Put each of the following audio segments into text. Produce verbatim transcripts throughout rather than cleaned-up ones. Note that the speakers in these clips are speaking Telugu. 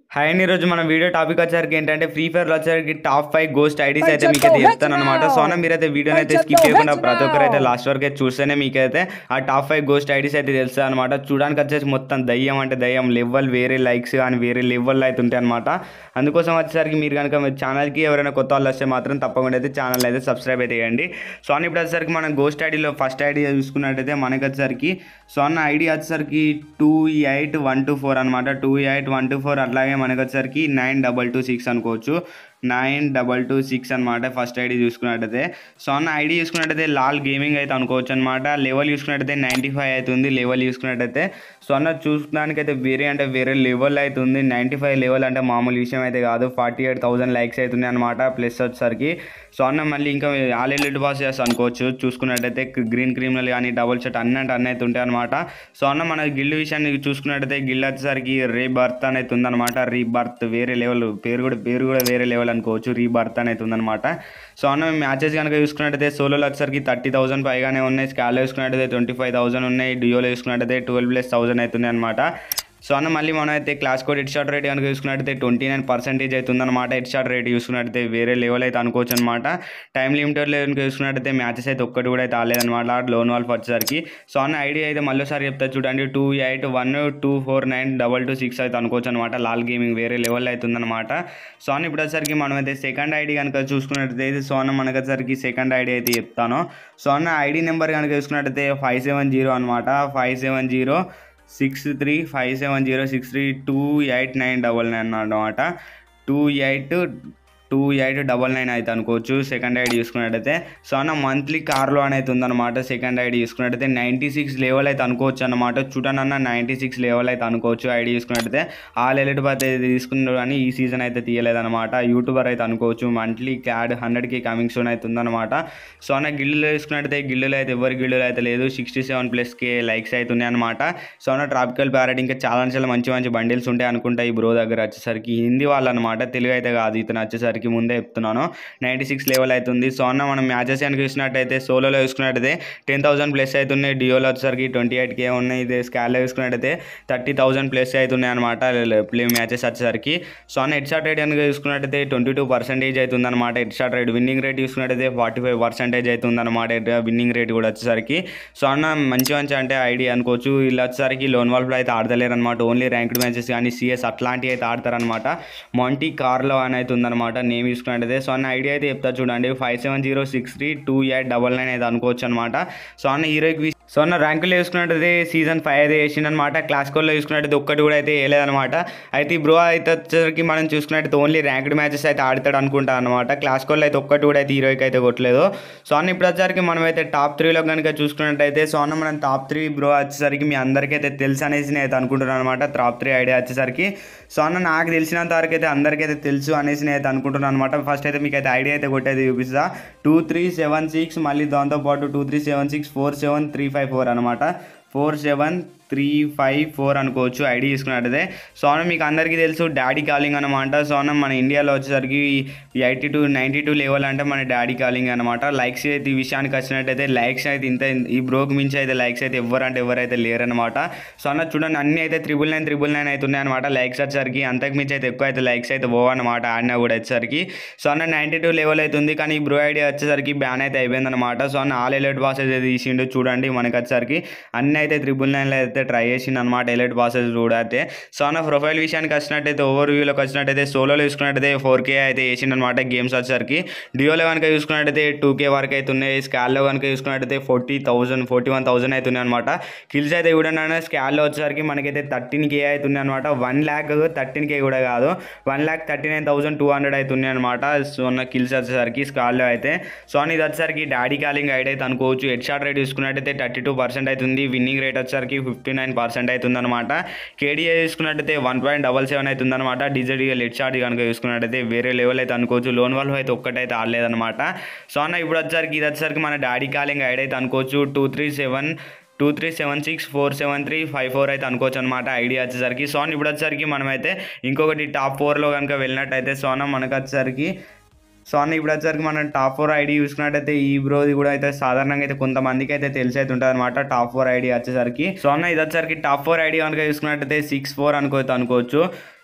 హాయ్ అండి. ఈరోజు మన వీడియో టాపిక్ వచ్చేసరికి ఏంటంటే ఫ్రీ ఫైర్లో వచ్చేసరికి టాప్ ఫైవ్ గోస్ట్ ఐడీస్ అయితే మీకైతే చెప్తాను అనమాట. సో అన్న మీరైతే వీడియోని అయితే స్కిప్ చేయకుండా ప్రతి ఒక్కరు అయితే లాస్ట్ వరకు అయితే చూస్తేనే మీకైతే ఆ టాప్ ఫైవ్ గోస్ట్ ఐడీస్ అయితే తెలుస్తుంది అనమాట. చూడడానికి వచ్చేసి మొత్తం దయ్యం అంటే దయ్యం లెవెల్ వేరే లైక్స్ కానీ వేరే లెవెల్లో అయితే ఉంటాయి అనమాట. అందుకోసం వచ్చేసరికి మీరు కనుక మీ ఛానల్కి ఎవరైనా కొత్త వాళ్ళు వస్తే మాత్రం తప్పకుండా అయితే ఛానల్ అయితే సబ్స్క్రైబ్ అయితే చేయండి. సో అన్న ఇప్పుడు వచ్చేసరికి మనం గోస్ట్ ఐడీలో ఫస్ట్ ఐడి చూసుకున్నట్టయితే మనకి వచ్చేసరికి సో అన్న ఐడి వచ్చేసరికి two eight one two four అనమాట. Two eight one two four అట్లాగే మనకు వచ్చేసరికి నైన్ డబల్ టూ సిక్స్ అనుకోవచ్చు. నైన్ డబల్ టూ సిక్స్ అనమాట ఫస్ట్ ఐడి చూసుకున్నట్టయితే. సో అన్న ఐడి చూసుకున్నట్టయితే లాల్ గేమింగ్ అయితే అనుకోవచ్చు అనమాట. లెవెల్ చూసుకున్నట్టయితే నైంటీ ఫైవ్ అవుతుంది లెవెల్ చూసుకున్నట్టయితే. సో అన్న చూడడానికైతే వేరే అంటే వేరే లెవెల్ అవుతుంది. నైంటీ ఫైవ్ లెవెల్ అంటే మామూలు విషయం అయితే కాదు. ఫార్టీ ఎయిట్ థౌసండ్ లైక్స్ అవుతుంది అనమాట ప్లస్ వచ్చేసరికి. సో అన్న మళ్ళీ ఇంకా ఆల్ ఎలిట్ బాస్ చేస్తా అనుకోవచ్చు చూసుకున్నట్టయితే. గ్రీన్ క్రిమినల్ కానీ డబుల్ షర్ట్ అన్నీ అంటే అన్నీ అయితే ఉంటాయి అనమాట. సో అన్న మన గిల్డ్ విషయాన్ని చూసుకున్నట్టయితే గిల్డ్ వచ్చేసరికి రీ బర్త్ అనేది ఉందన్నమాట. రీ బర్త్ వేరే లెవెల్ పేరు కూడా పేరు కూడా వేరే లెవెల్ అనుకోవచ్చు. రీ బర్త్ అనేది ఉందన్నమాట. సో అన్న మ్యాచెస్ కనుక చూసుకున్నట్టయితే సోలోలో వచ్చేసరికి థర్టీ థౌసండ్ పైగానే ఉన్నాయి. స్కాల్లో చూసుకున్నట్టయితే ట్వంటీ ఫైవ్ థౌసండ్ ఉన్నాయి. డియోలో చూసుకున్నట్టయితే ట్వెల్వ్ ప్లస్ థౌసండ్ అవుతుంది అనమాట. సో అన్న మళ్ళీ మనం అయితే class code headshot rate కనుక చూసుకున్నట్టయితే ట్వంటీ నైన్ పర్సెంటేజ్ అవుతుందన్నమాట. హెడ్ షాట్ రేట్ చూసుకున్నట్టయితే వేరే లెవెల్ అయితే అనుకోవచ్చు అనమాట. టైం లిమిటెడ్ కనుక చూసుకున్నట్టయితే మ్యాచెస్ అయితే ఒక్కటి కూడా అయితే ఆడలేదన్నమాట లోన్ వాల్ఫ్ వచ్చేసరికి. సో అన్న ఐడి అయితే మళ్ళీసారి చెప్తా చూడండి. Two eight one two four nine double two six అయితే అనుకోవచ్చు అనమాట. లాల్ గేమింగ్ వేరే లెవెల్ అవుతుందన్నమాట. సో అన్న ఇప్పుడు వచ్చేసరికి మనం అయితే సెకండ్ ఐడి కనుక చూసుకున్నట్టయితే సో అన్న మనకు వచ్చేసరికి సెకండ్ ఐడి అయితే చెప్తాను. సో అన్న ఐడి నెంబర్ కనుక చూసుకున్నట్టయితే ఫైవ్ సెవెన్ జీరో అనమాట. Five seven zero six three five seven zero six three two eight nine double nine అనమాట. Two eight two eight double nine అయితే అనుకోవచ్చు సెకండ్ ఐడి చూసుకున్నట్టయితే. సో అన్న మంత్లీ కార్లో అనేది ఉందన్నమాట. సెకండ్ ఐడి చూసుకున్నట్టయితే నైంటీ సిక్స్ లెవెల్ అయితే అనుకోవచ్చు అనమాట. చూడండి అన్న నైంటీ సిక్స్ లెవెల్ అయితే అనుకోవచ్చు ఐడి చూసుకున్నట్టయితే. ఆల్ ఎలిట్ బాత్ అయితే తీసుకున్నారు కానీ ఈ సీజన్ అయితే తీయలేదన్నమాట. యూట్యూబర్ అయితే అనుకోవచ్చు. మంత్లీ క్యాడ్ హండ్రెడ్కి కమింగ్ సూన్ అయితే ఉందన్నమాట. సో అన్న గిల్లులో చూసుకున్నట్టయితే గిల్లులో అయితే ఎవరి గిల్లులో అయితే లేదు. సిక్స్టీ సెవెన్ ప్లస్కి లైక్స్ అయితే ఉన్నాయి అనమాట. సో అన్న ట్రాపికల్ ప్యారెట్ ఇంకా చాలా చాలా మంచి మంచి బండిల్స్ ఉంటాయి అనుకుంటా ఈ బ్రో దగ్గర వచ్చేసరికి. హిందీ వాళ్ళు అనమాట, తెలుగు అయితే కాదు ఇతను వచ్చేసరికి ముందే చెప్తున్నాను. నైంటీ సిక్స్ లెవెల్ అవుతుంది. సో అన్న మనం మ్యాచెస్ కనుక చూసినట్టయితే సోలోలో చూసుకున్నట్టయితే టెన్ థౌసండ్ ప్లస్ అవుతున్నాయి. డియోలో వచ్చేసరికి ట్వంటీ ఎయిట్ కే ఉన్నాయి. ఇదే స్కాల్లో చూసుకున్నట్టయితే థర్టీ థౌసండ్ ప్లస్ అవుతున్నాయి అనమాట ప్లే మ్యాచెస్ వచ్చేసరికి. సో అన్న హెడ్ షాట్ రేట్ కనుక చూసుకున్నట్టయితే ట్వంటీ టూ పర్సెంటేజ్ అవుతుంది అనమాట. Headshot rate winning rate చూసుకున్నట్టయితే ఫార్టీ ఫైవ్ పర్సెంటేజ్ అవుతుంది అనమాట విన్నింగ్ రేట్ కూడా వచ్చేసరికి. సో అన్న మంచి మంచి అంటే ఐడి అనుకోవచ్చు. వీళ్ళు వచ్చేసరికి లోన్ వాల్ఫ్లో అయితే ఆడతలేరు అనమాట. ఓన్లీ ర్యాంక్డ్ మ్యాచెస్ కానీ సిఎస్ అట్లాంటివి అయితే ఆడతారనమాట. మాంటీ కార్లో అని అయితే ఉందన్నమాట నేమ్ చూసుకున్నట్టయితే. సో అన్న ఐడియా అయితే చెప్తా చూడండి. Five seven zero six three two eight double nine అయితే అనుకోవచ్చు అనమాట. సో అన్న హీరోకి సో అన్న ర్యాంకులు చూసుకున్నట్టయితే సీజన్ ఫైవ్ అయితే వేసిండనమాట. క్లాస్ కోడ్లో చూసుకున్నట్టయితే ఒక్కటి కూడా అయితే వేయలేదనమాట. అయితే ఈ బ్రో అయితే వచ్చేసరికి మనం చూసుకున్నట్టయితే ఓన్లీ ర్యాంక్డ్ మ్యాచెస్ అయితే ఆడతాడు అనుకుంటా అనమాట. క్లాస్ కోడ్లో అయితే ఒక్కటి కూడా అయితే హీరోకి అయితే కొట్టలేదు. సో అన్న ఇప్పుడు వచ్చేసరికి మనం అయితే టాప్ త్రీలో కనుక చూసుకున్నట్టయితే సో అన్న మనం టాప్ త్రీ బ్రో వచ్చేసరికి మీ అందరికీ అయితే తెలుసు అనేసి నేను అయితే అనుకుంటున్నాను అనమాట. టాప్ త్రీ ఐడియా వచ్చేసరికి సో అన్న నాకు తెలిసినంత వరకు అయితే అందరికీ అయితే తెలుసు అనేసి నేను అయితే అనుకుంటున్నాను అనమాట. ఫస్ట్ అయితే మీకు అయితే ఐడియా అయితే కొట్టేది చూపిస్తా. టూ త్రీ సెవెన్ సిక్స్ మళ్ళీ దాంతోపాటు two three seven six four seven three five four అనమాట. Four seven three five four అనుకోవచ్చు ఐడి తీసుకున్నట్టయితే. సో అన్న మీకు అందరికీ తెలుసు డాడీ కాలింగ్ అనమాట. సో అన్న మన ఇండియాలో వచ్చేసరికి eighty two ninety two level అంటే మన డాడీ కాలింగ్ అనమాట. లైక్స్ అయితే ఈ విషయానికి వచ్చినట్టయితే లైక్స్ అయితే ఇంత ఈ బ్రోకి మించి అయితే లైక్స్ అయితే ఎవరు అంటే ఎవరైతే లేరనమాట. సో అన్న చూడండి అన్నీ అయితే త్రిబుల్ నైన్ త్రిబుల్ నైన్ అయితే ఉన్నాయి అనమాట. లైక్స్ వచ్చేసరికి అంతకు మించి అయితే ఎక్కువ అయితే లైక్స్ అయితే పోవన్నమాట ఆడినా కూడా వచ్చేసరికి. సో అన్న నైంటీ టూ లెవెల్ అయితే ఉంది కానీ ఈ బ్రో ఐడియా వచ్చేసరికి బ్యాన్ అయితే అయిపోయిందనమాట. సో అన్న ఆల్ ఎలర్ట్ బాస్ అయితే తీసిండు చూడండి. మనకి వచ్చేసరికి అన్నీ అయితే త్రిబుల్ నైన్లో అయితే ట్రై చేసింది అనమాట ఎలైట్ బాసెస్ కూడా అయితే. సో అన్న ప్రొఫైల్ విషయానికి వచ్చినట్టయితే ఓవర్ వ్యూలోకి వచ్చినట్టయితే సోలోలో చూసుకున్నట్టయితే ఫోర్ కే అయితే వేసిండు అనమాట గేమ్స్ వచ్చేసరికి. డియోలో కనుక చూసుకున్నట్టయితే టూ కే వరకు అయితే ఉన్నాయి. స్కాల్లో కనుక చూసుకున్నట్టయితే forty thousand forty one thousand అవుతున్నాయి అనమాట. కిల్స్ అయితే చూడండి స్కాల్లో వచ్చేసరికి మనకైతే థర్టీన్ కే అవుతున్నాయి అనమాట. వన్ ల్యాక్ థర్టీన్ కే కూడా కాదు one lakh thirty nine thousand two hundred అవుతున్నాయి అనమాట. సో అన్న కిల్స్ వచ్చేసరికి స్కాల్లో అయితే. సో అన్న ఇది వచ్చేసరికి డాడీ కాలింగ్ ఐడి అయితే అనుకోవచ్చు. హెడ్ షాట్ రేట్ చూసుకున్నట్టయితే థర్టీ టూ పర్సెంట్ అవుతుంది. విన్నింగ్ రేట్ వచ్చేసరికి ఫిఫ్టీ నైన్ పర్సెంట్ అవుతుందన్నమాట. కేడీఏ చూసుకున్నట్టయితే వన్ పాయింట్ డబల్ సెవెన్ అవుతుందన్నమాట. డిజెడ్గా లెట్ షాట్ కనుక చూసుకున్నట్టయితే వేరే లెవెల్ అయితే అనుకోవచ్చు. లోన్ వాళ్ళు అయితే ఒక్కటైతే ఆడలేదన్నమాట. సో అన్న ఇప్పుడు వచ్చేసరికి ఇది వచ్చేసరికి మన డాడీ కాలింగ్ ఐడి అయితే అనుకోవచ్చు. Two three seven two three seven six four seven three five four అయితే అనుకోవచ్చు అనమాట ఐడియా వచ్చేసరికి. సో అన్న ఇప్పుడు వచ్చేసరికి మనమైతే ఇంకొకటి టాప్ ఫోర్లో కనుక వెళ్ళినట్టయితే సో అన్న మనకు వచ్చేసరికి సో అన్న ఇప్పుడు వచ్చేసరికి మనం టాప్ ఫోర్ ఐడి చూసుకున్నట్టయితే ఈ బ్రోది కూడా అయితే సాధారణంగా అయితే కొంతమందికి అయితే తెలిసి అయితే ఉంటుంది అనమాట టాప్ ఫోర్ ఐడి వచ్చేసరికి. సో అన్న ఇది వచ్చేసరికి టాప్ ఫోర్ ఐడి కనుక చూసుకున్నట్టయితే సిక్స్ ఫోర్ అనుకోవచ్చు అనుకోవచ్చు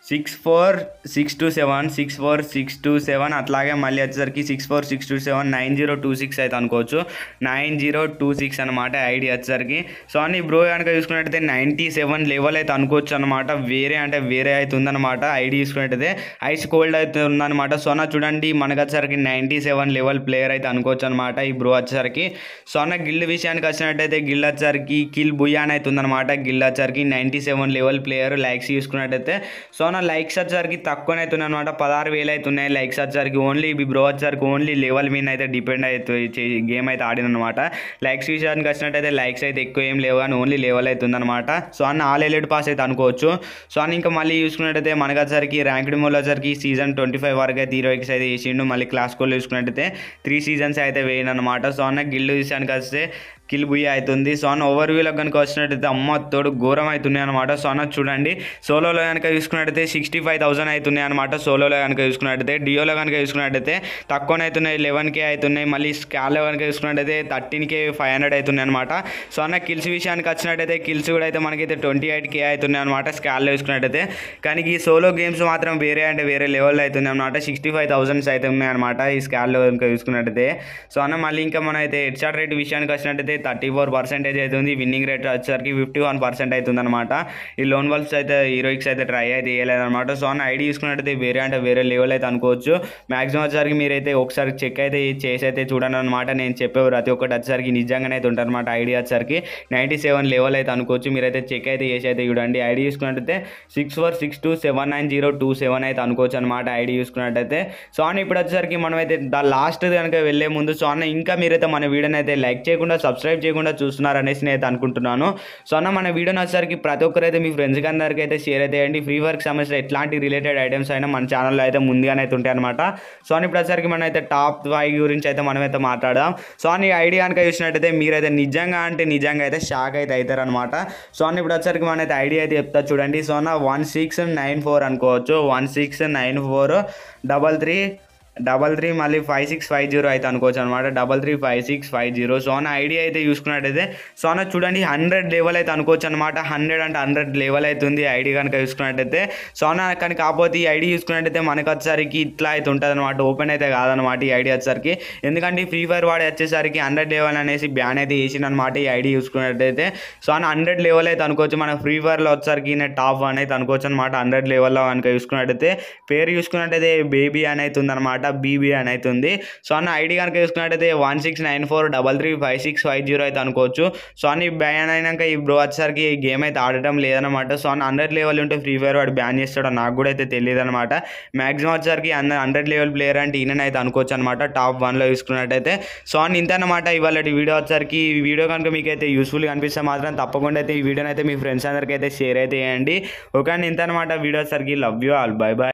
six four six two seven six four six two seven అట్లాగే మళ్ళీ వచ్చేసరికి six four six two seven nine zero two six అయితే అనుకోవచ్చు. నైన్ జీరో టూ సిక్స్ అనమాట ఐడి వచ్చేసరికి. సో అని బ్రో కనుక చూసుకున్నట్టయితే నైంటీ సెవెన్ లెవెల్ అయితే అనుకోవచ్చు అనమాట. వేరే అంటే వేరే అయితే ఉందన్నమాట. ఐడి చూసుకున్నట్టయితే ఐస్ కోల్డ్ అయితే ఉందన్నమాట. సో అన్న చూడండి మనకు వచ్చేసరికి నైంటీ సెవెన్ లెవెల్ ప్లేయర్ అయితే అనుకోవచ్చు అనమాట ఈ బ్రో వచ్చేసరికి. సో అన్న గిల్డ్ విషయానికి వచ్చినట్టయితే గిల్డ్ వచ్చేసరికి కిల్ బుయాన్ అయితే ఉందన్నమాట. గిల్డ్ వచ్చేసరికి ninety seven level player. Likes చూసుకున్నట్టయితే సో నా లైక్స్ వచ్చేసరికి తక్కువనే అవుతున్నాయి అనమాట. పదహారు వేలు అవుతున్నాయి లైక్స్ వచ్చేసరికి. ఓన్లీ ఈ బ్రో వచ్చేసరికి ఓన్లీ లెవెల్ మీద అయితే డిపెండ్ అవుతుంది గేమ్ అయితే ఆడిన అనమాట. లైక్స్ విషయానికి వచ్చినట్టయితే లైక్స్ అయితే ఎక్కువ ఏం లేవు కానీ ఓన్లీ లెవెల్ అవుతుంది అనమాట. సో అన్న ఆల్ ఎలిట్ పాస్ అయితే అనుకోవచ్చు. సో అని ఇంకా మళ్ళీ చూసుకున్నట్టయితే మనకు వచ్చేసరికి ర్యాంక్డ్ మోల్ వచ్చేసరికి సీజన్ ట్వంటీ ఫైవ్ వరకు అయితే హీరోయిక్స్ అయితే వేసిండు. మళ్ళీ క్లాస్ కోల్ చూసుకున్నట్టయితే త్రీ సీజన్స్ అయితే వేయను అనమాట. సో అన్న గిల్డ్ విషయానికి వస్తే కిల్ బుయ్య అవుతుంది. సో అన్న ఓవర్ వ్యూలో కనుక వచ్చినట్టయితే అమ్మ తోడు ఘోరం అవుతున్నాయి అనమాట. సో అన్న చూడండి సోలోలో కనుక చూసుకున్నట్టయితే సిక్స్టీ ఫైవ్ థౌసండ్ అవుతున్నాయి అనమాట. సోలోలో కనుక చూసుకున్నట్టయితే డియోలో కనుక చూసుకున్నట్టయితే తక్కువనే అవుతున్నాయి లెవెన్ కే అవుతున్నాయి. మళ్ళీ స్కాల్లో కనుక చూసుకున్నట్టయితే థర్టీన్ కే ఫైవ్ హండ్రెడ్ అవుతున్నాయి అనమాట. సో అన్న కిల్స్ విషయానికి వచ్చినట్టయితే కిల్స్ కూడా అయితే మనకైతే ట్వంటీ ఎయిట్ కే అవుతున్నాయి అనమాట స్కాల్లో చూసుకున్నట్టయితే. కానీ ఈ సోలో గేమ్స్ మాత్రం వేరే అంటే వేరే లెవెల్లో అవుతున్నాయి అనమాట. సిక్స్టీ ఫైవ్ థౌసండ్స్ అయితే ఉన్నాయి అనమాట ఈ స్కాల్లో కనుక చూసుకున్నట్టయితే. సో అన్న మళ్ళీ ఇంకా మనం అయితే హెడ్ షాట్ రేట్ విషయానికి వచ్చినట్టయితే థర్టీ ఫోర్ పర్సెంటేజ్ అవుతుంది. విన్నింగ్ రేట్ వచ్చేసరికి ఫిఫ్టీ వన్ పర్సెంట్ అవుతుంది అనమాట. ఈ లోన్ వల్స్ అయితే హీరోయిక్స్ అయితే ట్రై అయితే వేయలేదన్నమాట. సో అన్న ఐడి చూసుకున్నట్టయితే వేరే అంటే వేరే లెవెల్ అయితే అనుకోవచ్చు. మాక్సిమం వచ్చేసరికి మీరైతే ఒకసారి చెక్ అయితే చేసి అయితే చూడండి అనమాట. నేను చెప్పే ప్రతి ఒక్కటి వచ్చేసరికి నిజంగానే అయితే ఉంటుంది అనమాట. ఐడి వచ్చేసరికి నైంటీ సెవెన్ లెవెల్ అయితే అనుకోవచ్చు. మీరైతే చెక్ అయితే చేసి అయితే చూడండి. ఐడి చూసుకున్నట్టయితే six four six two seven nine zero two seven అయితే అనుకోవచ్చు అనమాట ఐడి చూసుకున్నట్టయితే. సో అన్న ఇప్పుడు వచ్చేసరికి మనం అయితే ద లాస్ట్ కనుక వెళ్ళే ముందు సో అన్న ఇంకా మీరైతే మన వీడియోని అయితే లైక్ చేయకుండా సబ్స్క్రైబ్ చేయకుండా చూస్తున్నారు అనేసి నేను అయితే అనుకుంటున్నాను. సో అన్న మన వీడియోని వచ్చేసరికి ప్రతి ఒక్కరైతే మీ ఫ్రెండ్స్కి అందరికీ అయితే షేర్ అయితే చేయండి. ఫ్రీ వర్క్ సంబంధించిన ఎట్లాంటి రిలేటెడ్ ఐటమ్స్ అయినా మన ఛానల్లో అయితే ముందుగానే అయితే ఉంటాయి అనమాట. సో అని ఇప్పుడు వచ్చేసరికి మనం అయితే టాప్ ఫైవ్ గురించి అయితే మనమైతే మాట్లాడదాం. సో అని ఐడియా కనుక చూసినట్టయితే మీరైతే నిజంగా అంటే నిజంగా అయితే షాక్ అయితే అవుతారు అనమాట. సో అని ఇప్పుడు వచ్చేసరికి మన అయితే ఐడియా అయితే చెప్తా చూడండి. సో అన్న వన్ సిక్స్ నైన్ ఫోర్ అనుకోవచ్చు. One six nine four double three double three మళ్ళీ ఫైవ్ సిక్స్ ఫైవ్ జీరో అయితే అనుకోవచ్చు అనమాట. Double three five six five zero. So అన్న ఐడియా అయితే చూసుకున్నట్టయితే సో అన్న చూడండి హండ్రెడ్ లెవెల్ అయితే అనుకోవచ్చు అనమాట. హండ్రెడ్ అంటే హండ్రెడ్ లెవెల్ అవుతుంది ఐడి కనుక చూసుకున్నట్టయితే. సో అన్న కానీ కాకపోతే ఈ ఐడి చూసుకున్నట్టయితే మనకు వచ్చేసరికి ఇట్లా అయితే ఉంటుంది అనమాట. ఓపెన్ అయితే కాదనమాట ఈ ఐడి వచ్చేసరికి. ఎందుకంటే ఫ్రీ ఫైర్ వాడి వచ్చేసరికి హండ్రెడ్ లెవెల్ అనేసి బ్యాన్ అయితే చేసిన అనమాట ఈ ఐడి చూసుకున్నట్టయితే. సో అన్న హండ్రెడ్ లెవెల్ అయితే అనుకోవచ్చు. మన ఫ్రీ ఫైర్లో వచ్చేసరికి నేను టాప్ వన్ అయితే అనుకోవచ్చు అనమాట. హండ్రెడ్ లెవెల్లో కనుక చూసుకున్నట్టయితే పేరు చూసుకున్నట్టయితే బేబీ అని అయితే ఉందన్నమాట. బీబీ అని అవుతుంది. సో అన్న ఐడి కనుక చూసుకున్నట్టయితే one six nine four double three five six five zero అయితే అనుకోవచ్చు. సో అన్న బ్యాన్ అయినాక ఈ బ్రో వచ్చేసరికి ఈ గేమ్ అయితే ఆడటం లేదనమాట. సో అన్న హండ్రెడ్ లెవెల్ ఉంటే ఫ్రీ ఫైర్ వాడు బ్యాన్ చేస్తాడో నాకు కూడా అయితే తెలియదు అనమాట. మాక్సిమం వచ్చేసరికి అందరు హండ్రెడ్ లెవెల్ ప్లేయర్ అంటే ఈయన అయితే అనుకోవచ్చు అనమాట టాప్ వన్లో చూసుకున్నట్టయితే. సో అన్న ఇంతనమాట ఇవాళ వీడియో వచ్చేసరికి. ఈ వీడియో కనుక మీకు అయితే యూస్ఫుల్గా అనిపిస్తే మాత్రం తప్పకుండా అయితే ఈ వీడియోని అయితే మీ ఫ్రెండ్స్ అందరికీ అయితే షేర్ అయితే చేయండి. ఓకే అండి ఇంతనమాట వీడియో వచ్చేసరికి. Love you all. Bye bye.